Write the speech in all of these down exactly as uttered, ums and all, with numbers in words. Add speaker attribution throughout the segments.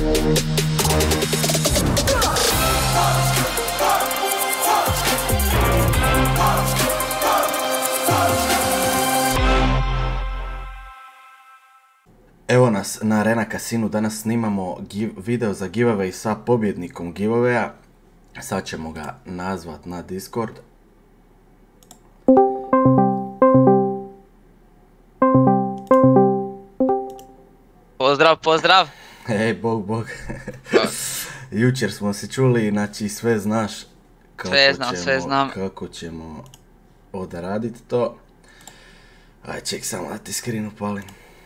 Speaker 1: Evo nas na Arena Casinu, danas snimamo video za giveaway sa pobjednikom giveawaya. Sad ćemo ga nazvat na Discord.
Speaker 2: Pozdrav, pozdrav!
Speaker 1: Ej, bog, bog. Jučer smo se čuli, znači sve znaš kako
Speaker 2: sve znam,
Speaker 1: ćemo,
Speaker 2: sve znam.
Speaker 1: kako ćemo odraditi to. Aj, ček samo da ti screen upalim.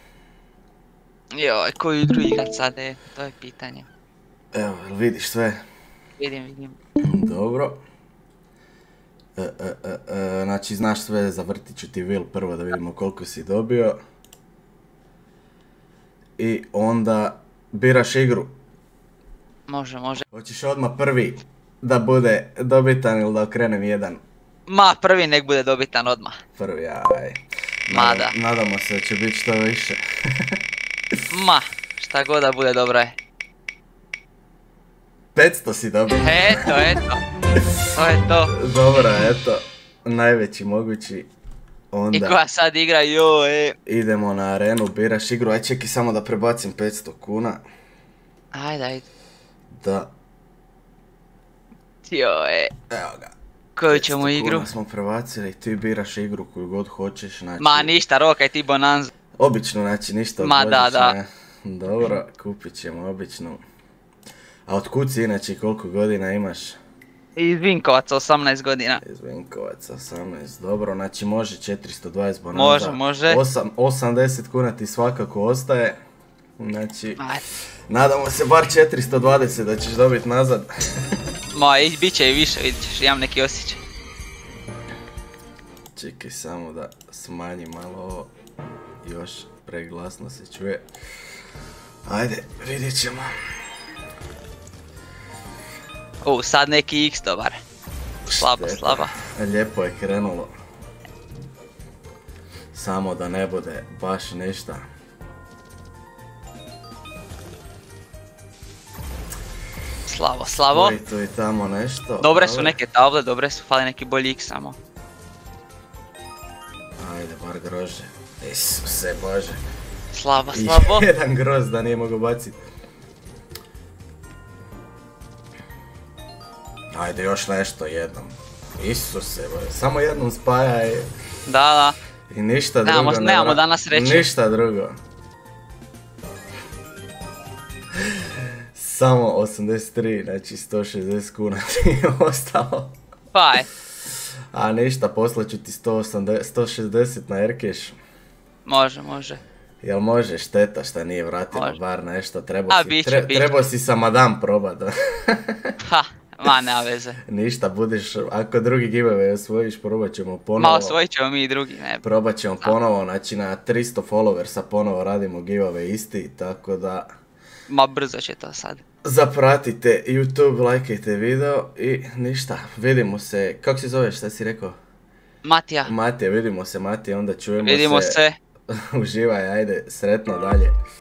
Speaker 2: Joj, koju igru igrat sad, e, to je pitanje.
Speaker 1: Evo, vidiš sve?
Speaker 2: Vidim, vidim.
Speaker 1: Dobro. E, e, e, e, znači, znaš sve, zavrtit ću ti wheel prvo da vidimo koliko si dobio. I onda biraš igru.
Speaker 2: Može, može.
Speaker 1: Hoćeš odmah prvi da bude dobitan ili da okrenem jedan?
Speaker 2: Ma, prvi nek bude dobitan odmah.
Speaker 1: Prvi, aj.
Speaker 2: Ma da.
Speaker 1: Nadamo se da će biti što više.
Speaker 2: Ma, šta god da bude dobro je.
Speaker 1: petsto si dobio.
Speaker 2: Eto, eto. To je to.
Speaker 1: Dobro, eto. Najveći mogući. Onda
Speaker 2: I koja sad igra, joj, e.
Speaker 1: idemo na arenu, biraš igru. Aj, čekaj samo da prebacim petsto kuna.
Speaker 2: Ajde, ajde.
Speaker 1: Da.
Speaker 2: Joj, e.
Speaker 1: Evo ga.
Speaker 2: Koju ćemo igru?
Speaker 1: petsto kuna smo prebacili, ti biraš igru koju god hoćeš, znači...
Speaker 2: Ma ništa, rokaj ti bonanzu.
Speaker 1: Obično, znači ništa od
Speaker 2: Ma da, da.
Speaker 1: Dobro, kupit ćemo običnu. A otkud si inače, koliko godina imaš?
Speaker 2: Iz Vinkovaca, osamnaest godina.
Speaker 1: Iz Vinkovaca, osamnaest, dobro, znači može četiristo dvadeset bonanza.
Speaker 2: Može, može.
Speaker 1: osamdeset kuna ti svakako ostaje. Znači,
Speaker 2: Ajde.
Speaker 1: nadamo se bar četiristo dvadeset da ćeš dobiti nazad.
Speaker 2: Ma, bit će i više, vidit ćeš, imam neki osjećaj.
Speaker 1: Čekaj samo da smanjim malo ovo, još preglasno se čuje. Ajde, vidjet ćemo.
Speaker 2: U, sad neki X dobar. Slabo,
Speaker 1: Šteta.
Speaker 2: slabo.
Speaker 1: Lijepo je krenulo. Samo da ne bude baš ništa.
Speaker 2: Slabo, slabo.
Speaker 1: Tu i tu i tamo nešto.
Speaker 2: Dobre su neke table, dobre su, fali neki bolji X samo.
Speaker 1: Ajde, bar grože. Isuse Bože.
Speaker 2: Slabo, slabo.
Speaker 1: I jedan groz da nije mogu bacit. Ajde, još nešto jednom. Isuse Bože, samo jednom spajaj.
Speaker 2: Da, da.
Speaker 1: I ništa drugo.
Speaker 2: Nemamo, nemamo danas reći.
Speaker 1: Ništa drugo. Samo osamdeset tri, znači sto šezdeset kuna ti je ostalo.
Speaker 2: Pa je.
Speaker 1: A ništa, poslaću ti sto šezdeset na Aircash.
Speaker 2: Može, može.
Speaker 1: Jel može, šteta šta nije vratila
Speaker 2: Može.
Speaker 1: bar nešto, trebao
Speaker 2: A,
Speaker 1: si,
Speaker 2: biće,
Speaker 1: tre,
Speaker 2: biće.
Speaker 1: trebao si sa madam probat.
Speaker 2: Ha, ma nema veze.
Speaker 1: Ništa, budeš, ako drugi giveaway osvojiš, probat ćemo ponovo.
Speaker 2: Ma osvojit ćemo mi i drugi, ne.
Speaker 1: Probat ćemo ponovo, znači na tristo followersa ponovo radimo giveaway isti, tako da...
Speaker 2: Ma brzo će to sad.
Speaker 1: Zapratite YouTube, lajkajte video i ništa, vidimo se, kako se zoveš, šta si rekao?
Speaker 2: Matija.
Speaker 1: Matija, vidimo se Matija, onda čujemo
Speaker 2: Vidimo
Speaker 1: se.
Speaker 2: se.
Speaker 1: Uživaj, ajde, sretno dalje.